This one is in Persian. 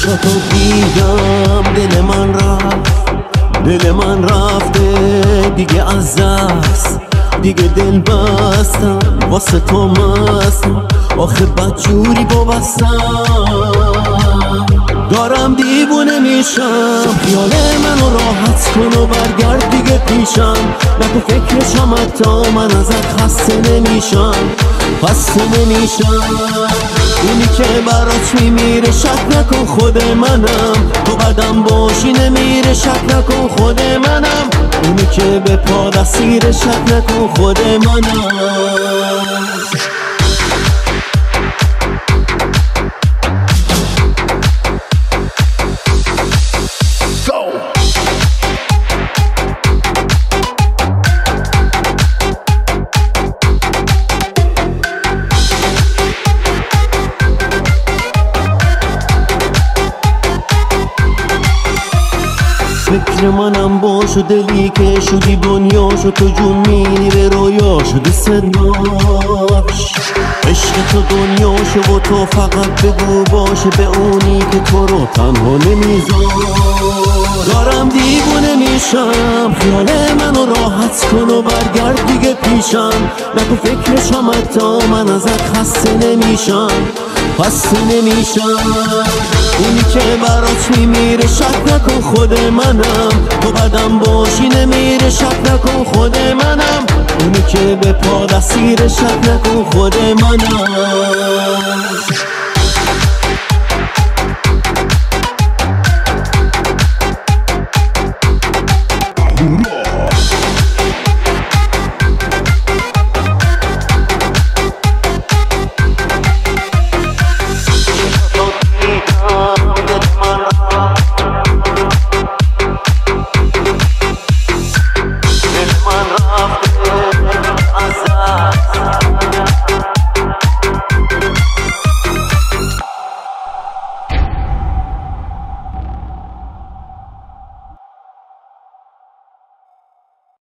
چشاتو دیدم دل من رفته دیگه از دست، دیگه دل بستم واسه تو مستم، آخه بدجوری ببستم. دارم دیوونه میشم، خیال منو راحت کن و برگرد دیگه پیشم، نکن فکرشم حتی من ازت خسته نمیشم. اونی که برات میمیره شک نکن خود منم، تو قدم باشی نمیره شک نکن خود منم، اونی که به پا دستیره شک نکن خود منم. فکر منم باش و دلی که شدی دنیاشو، تو جون میری به رویاشو دوست داشت، عشق تو دنیاشو و تو فقط بگو باشه به اونی که تو رو تنها نمیذار. دارم دیوونه میشم، خیال منو راحت کن و برگرد دیگه پیشم، نکن فکرشم حتی من ازت خسته نمیشم. اونی که برات میمیره شک نکن خود منم، تو قدم باشی نمیره شک نکن خود منم، اونی که به پا دستیره شک نکن خود منم. دل من رفته از دست